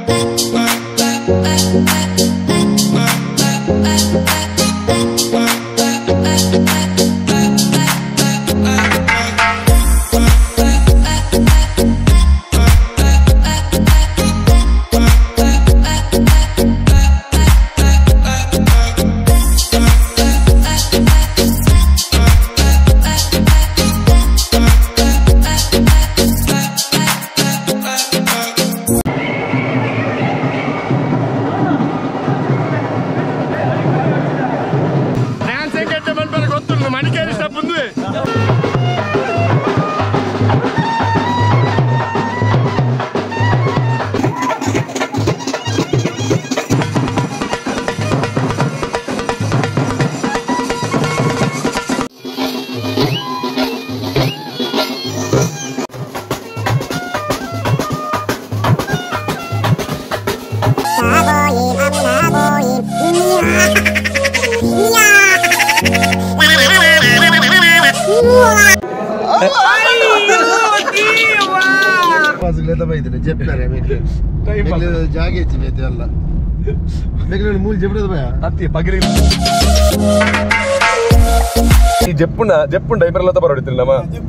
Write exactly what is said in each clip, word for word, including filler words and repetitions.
ಜಪ್ಪುನ ಜಪ್ಪುನ diaper ಎಲ್ಲ ಬರೋಡಿತ್ತಿಲ್ಲ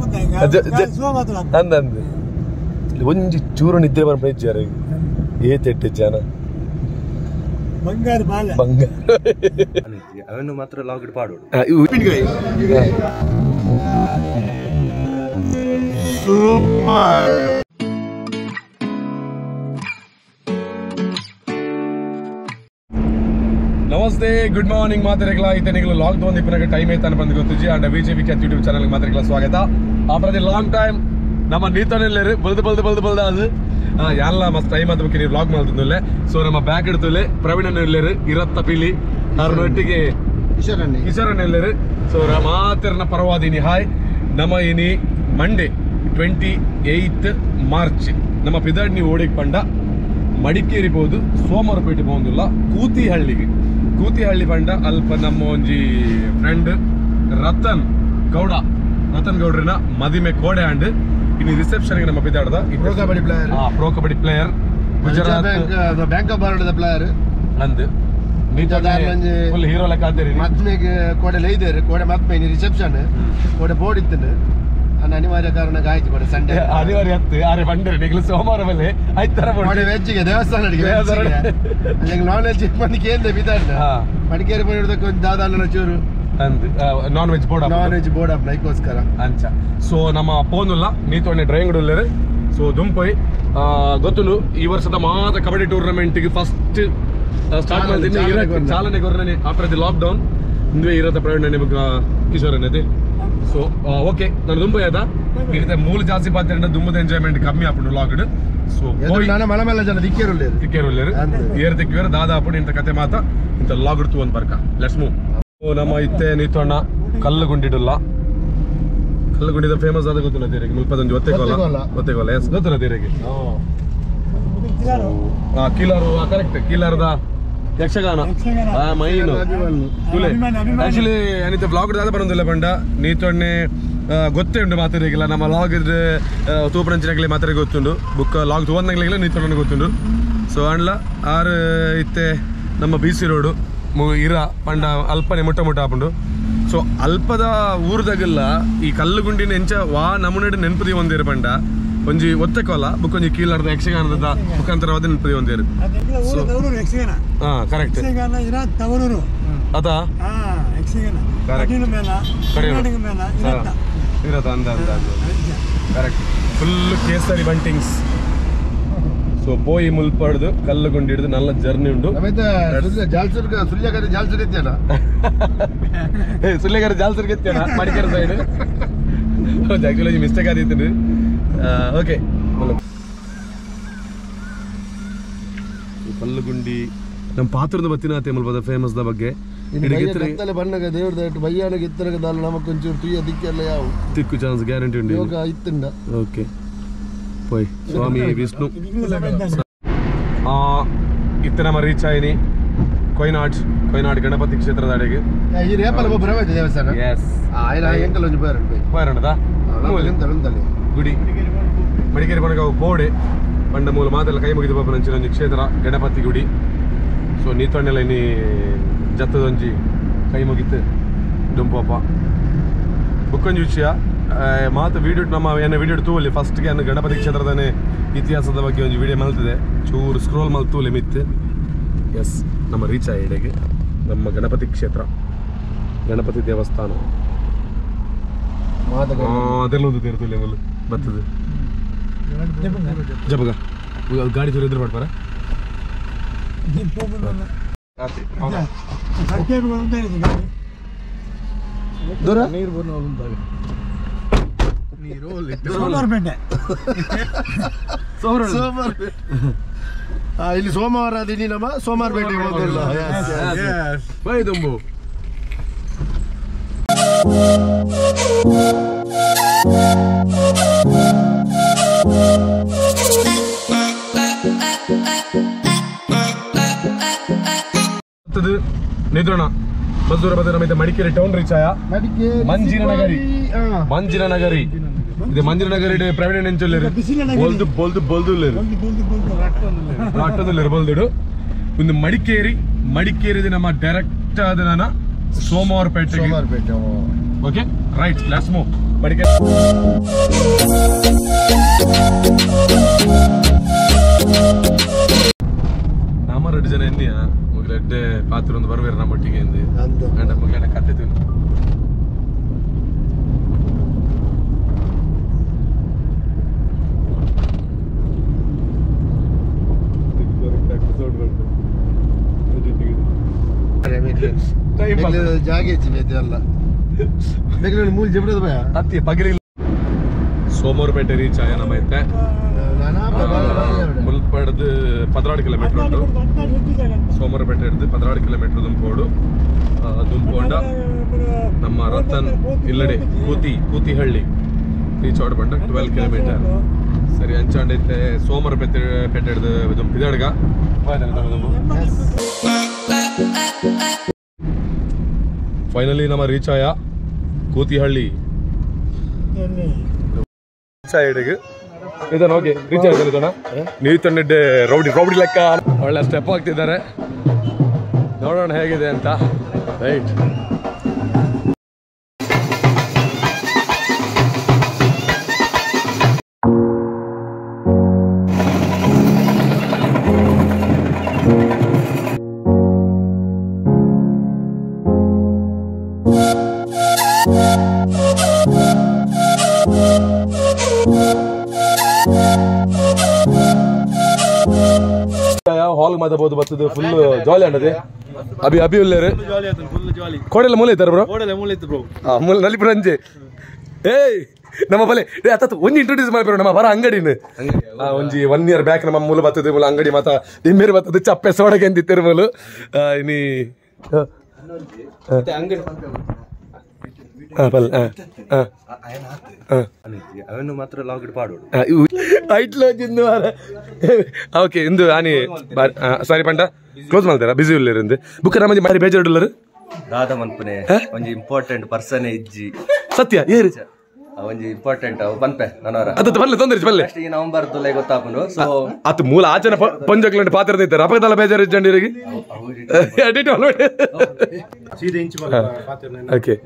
ಅಂದಂದು ಒಂಜಿ ಚೂರು ನಿದ್ರೆ ಬರ್ಬೈಜಾರ ಏತೆಟ್ಟು ಜನ ಬಂಗಾರ ಬಂಗಾರ ಅವನು ಮಾತ್ರ ಲಾಗಿಡ್ ಪಾಡೋಡು ನಮಸ್ತೆ ಗುಡ್ ಮಾರ್ನಿಂಗ್ ಮಾತಾಡಲ್ಲ ಐತೆ ನೀವು ಲಾಕ್ ಡೌನ್ ಇಪ್ಪನಾಗ ಟೈಮ್ ಐತೆ ಅಂತ ಬಂದು ಗೊತ್ತಿಜಿ and VJ Vikhyat YouTube channel ಮಾತಾಡಲ್ಲ ಸ್ವಾಗತ ಆಫ್ಟರ್ ದಿ ಲಾಂಗ್ ಟೈಮ್ ನಮ್ಮ ನೀತನೆಲ್ಲರು ಬಲ್ದು ಬಲ್ದು ಬಲ್ದು ಬಲ್ದ ಅದು ಎಲ್ಲ ಮಸ್ತ್ ಟೈಮ್ ಅಂತ ನೀವು ವ್ಲಾಗ್ ಮಾಡ್ತಿದ್ದಿಲ್ಲ ಸೊ ನಮ್ಮ ಬ್ಯಾಗ್ ಇಡ್ತಲೆ ಪ್ರವೀಣನ್ ಎಲ್ಲರು ಇರತ್ತ ಪಿಲಿ ಅವ್ರನ್ನೊಟ್ಟಿಗೆ ಕಿಶೋರನ್ ಎಲ್ಲರು ಸೊ ಮಾತಿರನ ಪರವಾದಿನಿ ಹಾಯ್ ನಮ್ಮ ಇನಿ ಮಂಡೇ ಟ್ವೆಂಟಿ ಏಯ್ತ್ ಮಾರ್ಚ್ ನಮ್ಮ ಪಿದಾಡ್ನಿ ಓಡಿಗೆ ಪಂಡ ಮಡಿಕೇರಿ ಬೋದು ಸೋಮವಾರಪೇಟೆ ಹೋಗುದಿಲ್ಲ ಕೂತಿಹಳ್ಳಿಗೆ ಕೂತಿಹಳ್ಳಿ ಪಂಡ ಅಲ್ಪ ನಮ್ಮ ಒಂಜಿ ಫ್ರೆಂಡ್ ರತನ್ ಗೌಡ ರತನ್ ಗೌಡ್ರಿನ ಮದಿಮೆ ಕೋಡೆ ಆಂಡ್ ಇನ್ನು ರಿಸೆಪ್ಷನ್ ನಮ್ಮ ಪಿದಾಡ್ದ pro kabaddi player pro kabaddi player Gujarat bank of ಬರೋಡದ ಪ್ಲೇಯರ್ ಅಂದ್ ಫುಲ್ ಹೀರೋ ಲೆಕ್ಕ ಆದ್ರಿ ಮದ್ಮೆಗೆ ಕೋಡೆ ಲೈದೇರು ಕೋಡೆ ಮದ್ಮೆ ರಿಸೆಪ್ಷನ್ ಕೋಡೆ ಬೋರ್ಡ್ ಇತ್ತು ಅನಿವಾರ್ಯ ಕಾರಣ ಆಯ್ತು ಕೂಡ ಸಂಡೇ ಅನಿವಾರ್ಯ ಹತ್ತು ಆರೆ ಬಂದ್ರೆ ನೀವು ಸೋಮವಾರ ಮೇಲೆ ಆಯ್ತರ ವೆಜ್ಜಿಗೆ ದೇವಸ್ಥಾನ ನಾನ್ ವೆಜ್ ಮಂದಿಗೆ ಏನ್ ಬಿದ್ದಾಡ ಮಡಿಕೇರಿ ಬಂದಿರೋದಕ್ಕೆ ಒಂದು ದಾದ ಚೂರು non veg board non veg board ಅಪ್ ನೈಕೋಸ್ಕರ ಅಂಚ ಸೊ ನಮ್ಮ ಪೋನುಲ್ಲ ನೀತೊಂಡೆ ಡ್ರೈವಿಂಗ್ ಉಳ್ಳರು ಸೊ ದುಂಪೈ ಗೊತ್ತುಂಡು ಈ ವರ್ಷದ ಮಾತ್ರ ಕಬಡ್ಡಿ ಟೂರ್ನಮೆಂಟ್ಗೆ ಫಸ್ಟ್ ಸ್ಟಾರ್ಟ್ ಮಾಡ್ತೀನಿ ಚಾಲನೆ ಕೊರ್ನೇ ಆಫ್ಟರ್ ದಿ ಲಾಕ್ ಡೌನ್ ಇಂದುವೆ ಇರತ್ತ ಪ್ರವೀಣ ನಿಮಗೆ ಕಿಶೋರ್ ಅನ್ನೋದು ಸೊ ಓಕೆ ನಾನು ದುಂಬೈ ಅದ ಇರುತ್ತೆ ಮೂಲ ಜಾಸ್ತಿ ಪಾತ್ರ ದುಂಬದ ಎಂಜಾಯ್ಮೆಂಟ್ ಕಮ್ಮಿ ಆಪುಂಡು ಲಾಕ್ಡ್ ಸೊ ಮಲ ಮಲ್ಲ ಜನ ದಿಕ್ಕೇರು ದಿಕ್ಕೇರು ಏರ್ ದಿಕ್ಕಿವೇರು ದಾದಾಪುಡು ಇಂಥ ಕತೆ ಮಾತ ಇಂಥ ಲಾಕ್ಡ್ ತೂ ಒಂದು ಬರ್ಕ ಲೆಟ್ಸ್ ಮೂವ್ ನಮ್ಮ ಇತ್ತೆ ನೀತೋಣ ಕಲ್ಲು ಗುಂಡಿಡುಲ್ಲ ಕಲ್ಲು ಗುಂಡಿದ ಫೇಮಸ್ ಆದ ಗೊತ್ತಿಲ್ಲ ದೇರಿಗೆ ಮುಲ್ಪದೊಂದು ಒತ್ತೆಗೋಲ ಒತ್ತೆಗೋಲ ಎಸ್ ಗೊತ್ತಿಲ್ಲ ದೇರಿಗೆ ಹಾ ಕೀಲಾರು ಕರೆಕ್ಟ್ ಕೀಲಾರದ ಯಕ್ಷಗಾನ ಮೈನು ಆಕ್ಚುಲಿ ಏನಿತ್ತು ಬ್ಲಾಗ್ ದಾದ ಬರೋದಿಲ್ಲ ಬಂಡ ನೀತೊಣ್ಣೆ ಗೊತ್ತೇ ಉಂಟು ಮಾತಾಡಿಗಿಲ್ಲ ನಮ್ಮ ಲಾಗ್ ಇದ್ರೆ ತೂಪರಂಚಿನಾಗಲಿ ಮಾತಾಡಿ ಗೊತ್ತುಂಡು ಬುಕ್ ಲಾಗ್ ತಗೊಂಡಾಗಲಿಲ್ಲ ನೀತೊಣ್ಣೆ ಗೊತ್ತುಂಡು ಸೊ ಅಂಡ್ಲ ಆರು ಇತ್ತೆ ನಮ್ಮ ಬಿ ಸಿ ರೋಡು ಇರ ಪಂಡ ಅಲ್ಪನೆ ಮುಟ್ಟ ಮುಟ್ಟ ಹಾಪುಂಡು ಸೊ ಅಲ್ಪದ ಊರ್ದಾಗಲ್ಲ ಈ ಕಲ್ಲುಗುಂಡಿನ ಎಂಚ ವಾ ನಮ್ಮನೆ ನೆನಪದಿ ಒಂದೇರು ಪಂಡ ಒಂಜಿ ಒತ್ತೆಕೋಲ ಬುಕ್ ಒಂಜಿ ಕೀಲಾರ್ದ ಯಕ್ಷಗಾನದ ಮುಖಾಂತರವಾದ ನೆನಪದಿ ಒಂದೇರು ಹಾ ಕರೆಕ್ಟ್ ಅದಾ ಇರತ್ತ ಅಂದ ಅಂದ ಕರೆಕ್ಟ್ ಫುಲ್ ಕೇಸರಿ ಬಂಟಿಂಗ್ಸ್ ಸೊ ಪೋಯಿ ಮುಲ್ಪಡ್ದು ಕಲ್ಲು ಗುಂಡಿಡ್ದು ನಲ್ಲ ಜರ್ನಿ ಉಂಡು ಸುಳ್ಳೆಗಾರ ಜಾಲ್ಸರ್ಗೆ ಎತ್ತೇನ ಮಡಿಕೇರಿ ಸೈಡ್ ಆಕ್ಚುಲಿ ಮಿಸ್ಟೇಕ್ ಆದಿತ್ತು ಓಕೆ ಕಲ್ಲು ಗುಂಡಿ ನಮ್ಮ ಪಾತ್ರದ ಬತ್ತಿನ ಮಲ್ಪದ ಫೇಮಸ್ ದ ಬಗ್ಗೆ ಬಣ್ಣಗ ದೇವ್ರ ಬಯ್ಯಾನ ಇತ್ತರಗ ನಮಕೊಂಚೂರು ತುಯ್ಯ ದಿಕ್ಕೆಲ್ಲ ಯಾವ ತಿಕ್ಕು ಚಾನ್ಸ್ ಗ್ಯಾರಂಟಿ ಉಂಟು ಯೋಗ ಇತ್ತುಂಡ ಓಕೆ ಪೋಯ್ ಸ್ವಾಮಿ ವಿಷ್ಣು ಇತ್ತ ನಮ್ಮ ರೀಚ್ ಆಯ್ನಿ ಕೊಯ್ನಾಡ್ ಕೊಯ್ನಾಡ್ ಗಣಪತಿ ಕ್ಷೇತ್ರದ ಅಡೆಗೆ ಈ ರೇಪಲ್ ಒಬ್ಬ ದೇವಸ್ಥಾನ ಎಸ್ ಎಂಕಲ್ ಒಂಜಿ ಬೈರಣ್ಣ ಬೈರಣ್ಣದ ಗುಡಿ ಮಡಿಕೇರಿ ಬಣಗ ಬೋಡೆ ಪಂಡ ಮೂಲ ಮಾತೆಲ್ಲ ಕೈ ಮುಗಿದು ಪಾಪ ನಂಚಿನ ಒಂಜಿ ಕ್ಷೇತ್ರ ಗಣಪತಿ ಗುಡಿ. ಸೊ ನೀತೊಣ್ಣೆಲ್ಲ ಇನ್ನಿ ಜತ್ತದೊಂಜಿ ಕೈ ಮುಗಿತು ದುಂಪಪ್ಪ ಬುಕ್ಕೊಂಜಿ ವಿಷಯ ಮಾತು ವೀಡಿಯೋ ನಮ್ಮ ಏನ ವೀಡಿಯೋ ತೂಲಿ ಫಸ್ಟ್ಗೆ ಅನ್ನು ಗಣಪತಿ ಕ್ಷೇತ್ರದನೇ ಇತಿಹಾಸದ ಬಗ್ಗೆ ಒಂದು ವಿಡಿಯೋ ಮಲ್ತಿದೆ ಚೂರು ಸ್ಕ್ರೋಲ್ ಮಲ್ತೂಲೆ ಮಿತ್ತು. ಎಸ್ ನಮ್ಮ ರೀಚ್ ಆಯಿಡೆಗೆ ನಮ್ಮ ಗಣಪತಿ ಕ್ಷೇತ್ರ ಗಣಪತಿ ದೇವಸ್ಥಾನ ಅದೆಲ್ಲ ಒಂದು ತಿರುತ್ತಲೆ ಮಲ್ಲು ಬರ್ತದೆ ಜಪಗ ಗಾಡಿ ಚೂರು ಎದುರು ಮಾಡ್ತಾರ ಇಲ್ಲಿ ಸೋಮವಾರ ದಿನ ನಮ್ಮ ಸೋಮವಾರಪೇಟೆಗೆ ಹೋಗೋಲ್ಲ ಬೈ ದುಂಬು. ನಿದ್ರೋಣ ಮದ್ದೂರ ಬದರ ಮೇಲೆ ಮಡಿಕೇರಿ ಟೌನ್ ರೀಚ್ ಆಯ ಮಂಜಿನ ನಗರಿ ಮಂಜಿನ ನಗರಿ ಇದು ಮಂಜಿನ ನಗರಿ ಪ್ರವೀಣ ನೆಂಚೊಲ್ಲೇರು ಬೊಲ್ದು ಬೊಲ್ದು ಬೊಲ್ದುಲ್ಲೇರು ರಾಟದಲ್ಲೇರು ಬೊಲ್ದುಡು ಒಂದು ಮಡಿಕೇರಿ ಮಡಿಕೇರಿ ನಮ್ಮ ಡೈರೆಕ್ಟ್ ಆದ ನಾನು Somwarpet Somwarpet okay right let's move Madikeri. ನಮ್ಮ ಎರಡು ಜನ ಎನ್ನಿಯ ಮುಗಿಲೆಡ್ಡೆ ಪಾತ್ರ ಒಂದು ಬರ್ವೇರು ನಮ್ಮೊಟ್ಟಿಗೆ ಎಂದು ಗಂಡ ಮುಗಿಲೆಡ್ಡೆ ಕತ್ತೆ ತಿನ್ನು ಜಾಗ ಅಲ್ಲ ಬೆಂಗಳೂರು ಮೂಲ ಜಬಡದ ಭಯ ಹತ್ತಿ ಪಗರಿ. ಸೋಮವಾರಪೇಟೆ ರೀಚ್ ಆಯ ನಮ್ಮ ಐತೆ ಮುಲ್ಪಡ್ದು ಪದಿನಾರು ಕಿಲೋಮೀಟರ್ ಉಂಟು. ಸೋಮವಾರಪೇಟೆ ಹಿಡಿದು ಪದಿನಾರು ಕಿಲೋಮೀಟರ್ ದುಂಪೋಡು ದುಂಪೋಂಡ ನಮ್ಮ ರತನ್ ಇಲ್ಲಡೆ ಕೂತಿ ಕೂತಿಹಳ್ಳಿ ರೀಚ್ ಔಟ್ ಬಂಡ ಟ್ವೆಲ್ ಕಿಲೋಮೀಟರ್ ಸರಿ ಅಂಚಾಂಡೈತೆ. ಸೋಮವಾರಪೇಟೆ ಪೇಟೆ ಹಿಡಿದು ದುಂಪು ಇದಡ್ಗ ಫೈನಲಿ ನಮ್ಮ ರೀಚ್ ಆಯ ಕೂತಿಹಳ್ಳಿ ಸೈಡ್ಗೆ ಇದನ್ನ ಹೋಗಿ ರೀಚ್ ಆಗಿದ್ದಾನ ನೀವು ತಂದಿದ್ದೆ ರೌಡಿ ರೌಡಿ ಲೆಕ್ಕ ಒಳ್ಳೆ ಸ್ಟೆಪ್ ಆಗ್ತಿದ್ದಾರೆ ನೋಡೋಣ ಹೇಗಿದೆ ಅಂತ ರೈಟ್. ಹಾಲ್ ಮಾತಾಬೋದು ಬರ್ತದೆ ಫುಲ್ ಜಾಲಿ ಅನ್ನದೆ ಅಭಿ ಅಭಿ ಉಳ್ಳೇರು ಕೋಡೆಲ್ಲ ಮೂಲೆ ಇದ್ದಾರೆ ಬ್ರೋ ಮೂಲೆ ನಲಿಪುರ ಅಂಜೆ ಏಯ್ ನಮ್ಮ ಬಲೆ ಅತ್ತ ಒಂಜಿ ಇಂಟ್ರೊಡ್ಯೂಸ್ ಮಾಡ್ಬೇರು ನಮ್ಮ ಬರ ಅಂಗಡಿನ ಒಂಜಿ ಒನ್ ಇಯರ್ ಬ್ಯಾಕ್ ನಮ್ಮ ಮೂಲ ಬರ್ತದೆ ಮೂಲ ಅಂಗಡಿ ಮಾತ ನಿಮ್ಮೇರು ಬರ್ತದೆ ಚಪ್ಪೆ ಸೋಡಗೆ ಅಂತಿತ್ತೇರು ಮೂಲು ಇನಿ ಅವನು ಮಾತ್ರ ಲಾಗ್ ಪಾಡೋಡು ಓಕೆ ಇಂದು ಆನಿ ಸಾರಿ ಪಂಡ ಕ್ಲೋಸ್ ಮಾಡ್ತಾರ ಬಿಸಿ ಉಳ್ಳೇರು ಬುಕ್ಕ ನಮ್ಮದಿ ಮಾರಿ ಬೇಜಾರುಳ್ಳರು ದಾದ ಮನ್ಪನೆ ಒಂಜಿ ಇಂಪಾರ್ಟೆಂಟ್ ಪರ್ಸನ್ ಇಜ್ಜಿ ಸತ್ಯ ಏರಿ ಒಂಜಿ ಇಂಪಾರ್ಟೆಂಟ್ ಪನ್ಪೆ ನನವರ ಅದು ಬಲ್ಲೆ ತೊಂದ್ರೆ ಬಲ್ಲೆ ಈ ನವಂಬರ್ ತುಲೆ ಗೊತ್ತಾಪುನು ಸೊ ಅತ್ ಮೂಲ ಆಚನೆ ಪಂಜಕ್ಲಂಟ್ ಪಾತ್ರ ಇದ್ದಾರೆ ಅಪಗದಲ್ಲ ಬೇಜಾರು ಇಜ್ಜಂಡಿರಿಗೆ ಓಕೆ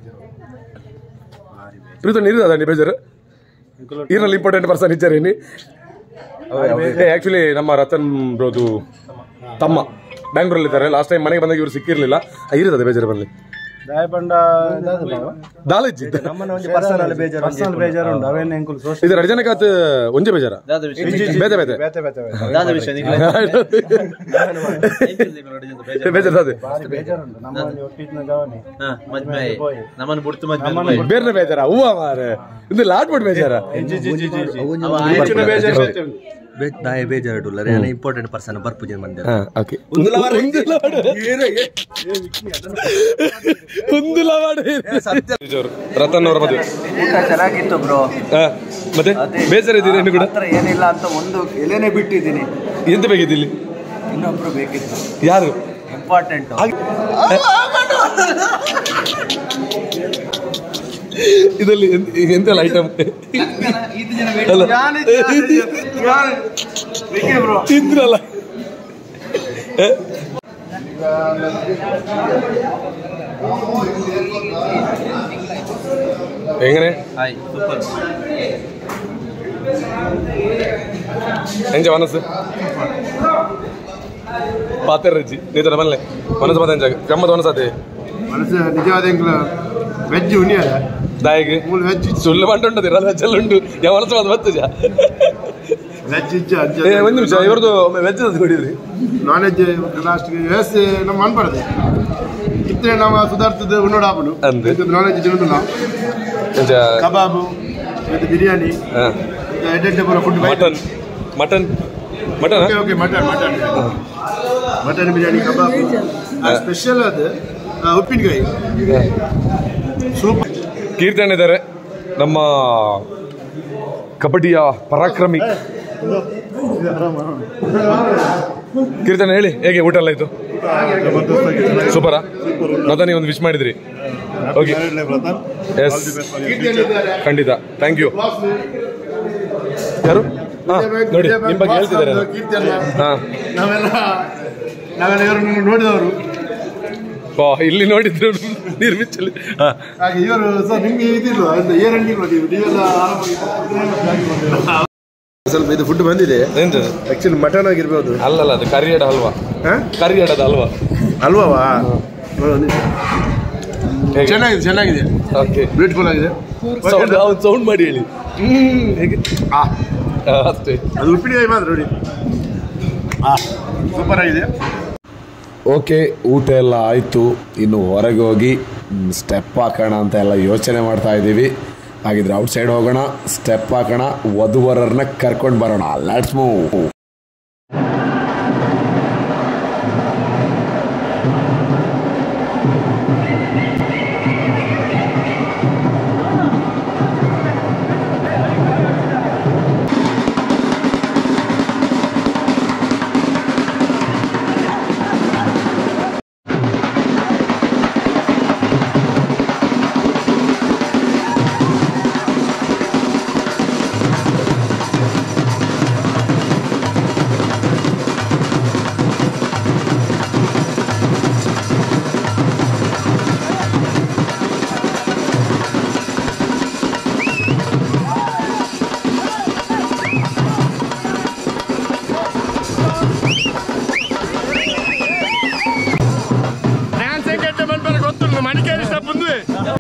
ಪ್ರೀತ ನೀರಿದ ಬೇಜಾರು ಇರಲ್ಲಿ ಇಂಪಾರ್ಟೆಂಟ್ ಪರ್ಸನ್ ಇದ್ದಾರೆ ಆಕ್ಚುಲಿ ನಮ್ಮ ರತನ್ ಬ್ರೋದು ತಮ್ಮ ಬ್ಯಾಂಗ್ಳೂರಲ್ಲಿ ಇದ್ದಾರೆ. ಲಾಸ್ಟ್ ಟೈಮ್ ಮನೆಗೆ ಬಂದಾಗ ಇವ್ರು ಸಿಕ್ಕಿರ್ಲಿಲ್ಲ ಇರ್ತದೆ ಬೇಜಾರು ಬರಲಿ ಇದು ರಜನಕಾತ್ ಒಂಜೆ ಬೇಜಾರ ಬೇತೆ ಬೇತೆ ಬೇರೆ ಬೇಜಾರ ಹೂವ ಮಾರ ಇದು ಲಾಟ್ ಬಿಟ್ಟು ಬೇಜಾರ ದಾಯ ಬೇಜಾರು ಇಂಪಾರ್ಟೆಂಟ್ ಪರ್ಸನ್ ಬರ್ಪೂಜೆ ಮಂದಿರ ರತನ್ ಅವರ ಮದುವೆ ಊಟ ಚೆನ್ನಾಗಿತ್ತು ಬ್ರೋ. ಮತ್ತೆ ಬೇಜಾರು ಇದ್ದೀನಿ ಕೂಡ ಏನಿಲ್ಲ ಅಂತ ಒಂದು ಎಲೆನೆ ಬಿಟ್ಟಿದ್ದೀನಿ. ಎಂತ ಬೇಕಿತ್ತು ಇಲ್ಲಿ ಇನ್ನೊಬ್ರು ಬೇಕಿತ್ತು ಯಾರು ಇಂಪಾರ್ಟೆಂಟ್ ಇದರಲ್ಲಿ ಎಂತೆಲ್ಲ ಐಟಮ್ ಅಲ್ಲ ತಿಂದ್ರಲ್ಲ ಹೆಂಗನೆ ಎಂಜ ಮನಸ್ಸು ಪಾತ್ರ ರಜ್ಜಿ ನೀತರ ಬಲ್ಲೆ ಮನಸ್ಸು ಮಾತ ಎಂಜಾಗ ಗಮ್ಮತ್ ಮನಸ್ಸಾತೆ ಮನಸ್ಸು ನಿಜವಾದ ವೆಜ್ ಉಣಿಯಲ್ಲ ದಾಯಿಗೆ ವೆಜ್ ಸುಳ್ಳು ಮಂಟುಂಟది ರ ವೆಜ್ಜಲ್ಲಿ ಉಂಟು ಯಾವ ಮನಸ್ಸು ಮಾತು ಬರ್ತಜ ವೆಜ್ ಇಜ್ಜ ಒಂದು ನಿಮಿಷ ಇವ್ರದ್ದು ವೆಜ್ ಅದು ಕೊಡಿದ್ರಿ ನಾನ್ ವೆಜ್ ಲಾಸ್ಟ್ಗೆ ವ್ಯವಸ್ಥೆ ನಮ್ಮ ಅನ್ಬಾರ್ದು ಇತ್ತರೆ ನಾವು ಸುಧಾರಿಸಿದ ಉನ್ನೋಡ ಆಪುಡು ನಾನ್ ವೆಜ್ ತಿನ್ನೋದಿಲ್ಲ ಕಬಾಬು ಮತ್ತು ಬಿರಿಯಾನಿ ಎಡ್ಡೆಡ್ಡೆ ಬರೋ food mutton mutton mutton okay okay mutton mutton mutton biryani kebab special ಅದು ಉಪ್ಪಿನಕಾಯಿ ಸೂಪ್ ಕೀರ್ತನೆ ಇದ್ದಾರೆ ನಮ್ಮ ಕಬಡ್ಡಿಯ ಪರಾಕ್ರಮಿ ಕೀರ್ತನೆ ಹೇಳಿ ಹೇಗೆ ಊಟ ಎಲ್ಲ ಆಯ್ತು ಸೂಪರಾ ರತನಿ ಒಂದು ವಿಶ್ ಮಾಡಿದ್ರಿ ಓಕೆ ಎಸ್ ಖಂಡಿತ ಥ್ಯಾಂಕ್ ಯು ಯಾರು ಹಾಂ ನೋಡಿ ನಿಮ್ಮ ಬಗ್ಗೆ ಹೇಳ್ತಿದ್ದಾರೆ ಹಾಂ ನಾವೆಲ್ಲ ನಾವೆಲ್ಲ ಇವರನ್ನು ನೋಡಿದವರು ಇಲ್ಲಿ ನೋಡಿದ್ರು ನಿರ್ಮಿಸಲಿ ಹಾಗೆ ಇವರು ಸರ್ ನಿಮ್ಗೆ ಇದಿಲ್ವಾ ಏನಂಗಿಲ್ವಾ ನೀವು ನೀವೆಲ್ಲ ಸ್ವಲ್ಪ ಇದು ಫುಡ್ ಬಂದಿದೆ ಆಕ್ಚುಲಿ ಮಟನ್ ಆಗಿರ್ಬೋದು ಅಲ್ಲಲ್ಲ ಅದು ಕರಿಯಡ ಹಲ್ವಾ ಕರಿಯಡದ ಹಲ್ವಾ ಅಲ್ವಾ ಚೆನ್ನಾಗಿದೆ ಚೆನ್ನಾಗಿದೆ ಓಕೆ ಬ್ಯೂಟಿಫುಲ್ ಆಗಿದೆ ಸೌಂಡ್ ಸೌಂಡ್ ಮಾಡಿ ಹೇಳಿ ಹೇಗೆ ಅಷ್ಟೇ ಅದು ಉಪ್ಪಿನಕಾಯಿ ಮಾತ್ರ ನೋಡಿ ಸೂಪರ್ ಆಗಿದೆ ಓಕೆ ಊಟ ಎಲ್ಲ ಆಯಿತು ಇನ್ನು ಹೊರಗೆ ಹೋಗಿ ಸ್ಟೆಪ್ ಹಾಕೋಣ ಅಂತ ಎಲ್ಲ ಯೋಚನೆ ಮಾಡ್ತಾ ಇದ್ದೀವಿ ಹಾಗಿದ್ರೆ ಔಟ್ ಸೈಡ್ ಹೋಗೋಣ ಸ್ಟೆಪ್ ಹಾಕೋಣ ವಧುವರರನ್ನ ಕರ್ಕೊಂಡು ಬರೋಣ ಲೆಟ್ಸ್ ಮೂವ್ ಮಡಿಕೇರಿ ಸ್ಟೆಪ್ ಮುಂದೆ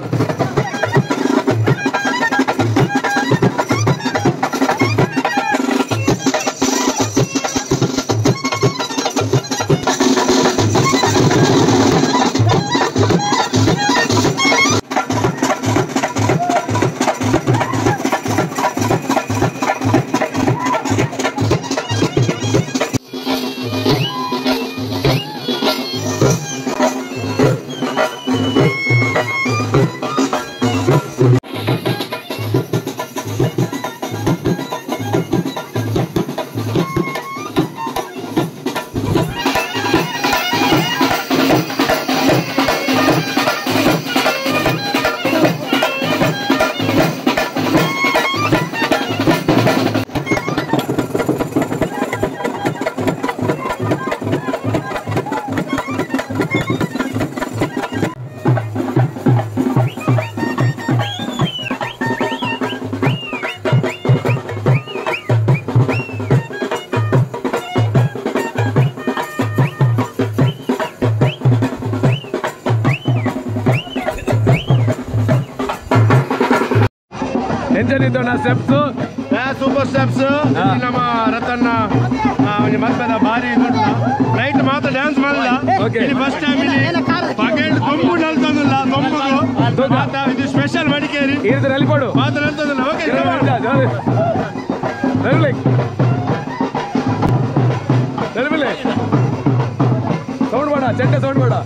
ಸ್ಟೆಪ್ಸ್ ಸೂಪರ್ ಸ್ಟೆಪ್ಸ್ ನಮ್ಮ ರತನ್ನ ಮತ್ತದ ಭಾರಿ ನೈಟ್ ಮಾತ್ರ ಡ್ಯಾನ್ಸ್ ಮಾಡಲ್ಲ ಇಲ್ಲಿ ಫಸ್ಟ್ ಟೈಮ್ ಇಲ್ಲಿ ಪಕೆಟ್ ಕೊಂಬು ನಲ್ತಂದಿಲ್ಲ ಕೊಂಬುದು ಇದು ಸ್ಪೆಷಲ್ ಮಡಿಕೇರಿ ಕೊಡು ಮಾತ್ರ ಅಂತಂದಿಲ್ಲ ಓಕೆ ಸೌಂಡ್ ಬೇಡ ಚೆಂಡೆ ಸೌಂಡ್ ಬೇಡ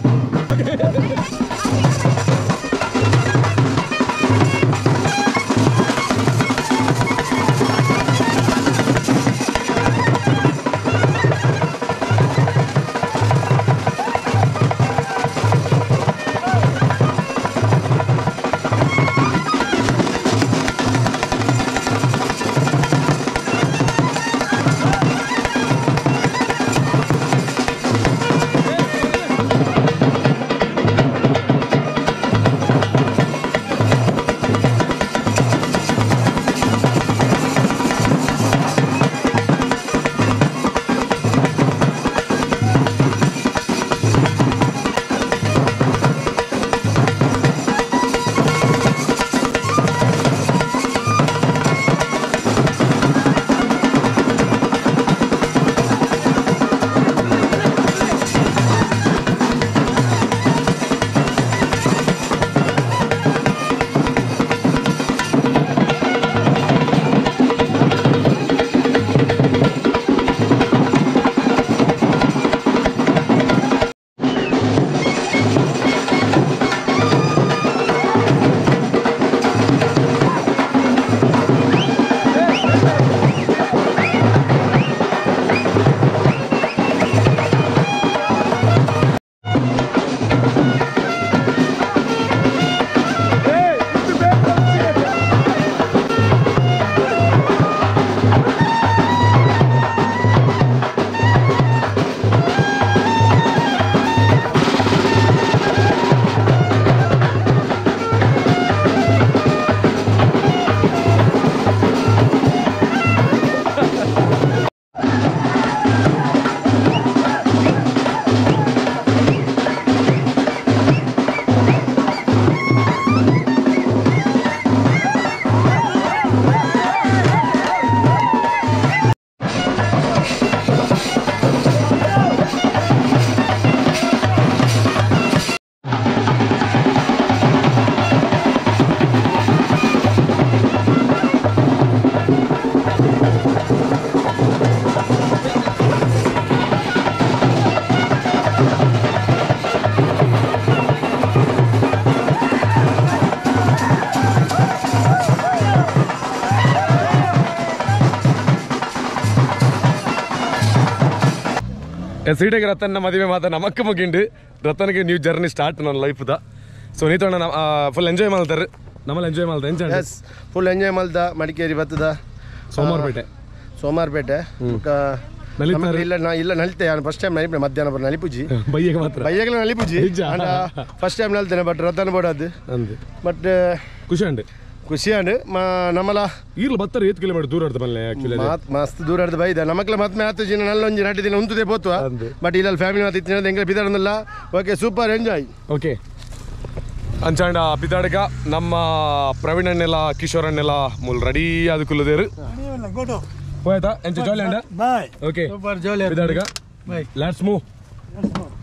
ಸೀಟೆಗೆ ರತನ್ನ ಮದುವೆ ಮಾತ ನಮಕ್ಕ ಮುಗಿಂಡು ರತನಿಗೆ ನ್ಯೂ ಜರ್ನಿ ಸ್ಟಾರ್ಟ್ ನನ್ನ ಲೈಫ್ದ ಸೊ ನೀತೋಣ ಫುಲ್ ಎಂಜಾಯ್ ಮಾಡ್ತಾರೆ ನಮ್ಮಲ್ಲಿ ಎಂಜಾಯ್ ಮಾಡ್ತಾರೆ ಎಂಜಾಯ್ ಎಸ್ ಫುಲ್ ಎಂಜಾಯ್ ಮಾಡ್ದ ಮಡಿಕೇರಿ ಬತ್ತದ ಸೋಮವಾರಪೇಟೆ ಸೋಮವಾರಪೇಟೆ ಇಲ್ಲ ನಾ ಇಲ್ಲ ನಲಿತೆ ಫಸ್ಟ್ ಟೈಮ್ ನಲಿಪೆ ಮಧ್ಯಾಹ್ನ ಬರ ನಲಿಪುಜಿ ಬೈಯಗೆ ಮಾತ್ರ ಬೈಯಗಲ ನಲಿಪುಜಿ ಫಸ್ಟ್ ಟೈಮ್ ನಲ್ತೇನೆ ಬಟ್ ರತನ ಬೋಡದು ಬಟ್ ಖುಷಿ ಉಂಟು ಖುಷಿ ಅಂಡ್ ನಮ್ಮಲ್ಲ ಈಗಲೂ ಬತ್ತಾರೆ ಏತ್ ಕಿಲೋಮೀಟರ್ ದೂರ ಇರ್ತದೆ ಮಲ್ಲೆ ಆಕ್ಚುಲಿ ಮಸ್ತ್ ದೂರ ಇರ್ತದೆ ಬೈದ ನಮಕ್ಲ ಮತ್ತೆ ಹತ್ತು ಜನ ನಲ್ಲ ಒಂಜಿ ನಟಿ ದಿನ ಉಂತದೆ ಬೋತ್ವ ಬಟ್ ಇಲ್ಲ ಫ್ಯಾಮಿಲಿ ಮಾತು ಇತ್ತಿನ ಎಂಗೆ ಬಿದಾಡನಲ್ಲ ಓಕೆ ಸೂಪರ್ ಎಂಜಾಯ್ ಓಕೆ ಅಂಚಾಂಡ ಪಿತಾಡಕ ನಮ್ಮ ಪ್ರವೀಣ್ ಅಣ್ಣೆಲ್ಲ ಕಿಶೋರ್ ಅಣ್ಣೆಲ್ಲ ಮುಲ್ ರೆಡಿ ಆದ ಕುಲ್ಲದೇರು ಹೋಯ್ತಾ ಎಂಚ ಜಾಲಿ ಅಂಡ ಬಾಯ್ ಓಕೆ ಸೂಪರ್ ಜೋಲಿ ಪಿತಾಡಕ ಲೆಟ್ಸ್ ಮೂವ್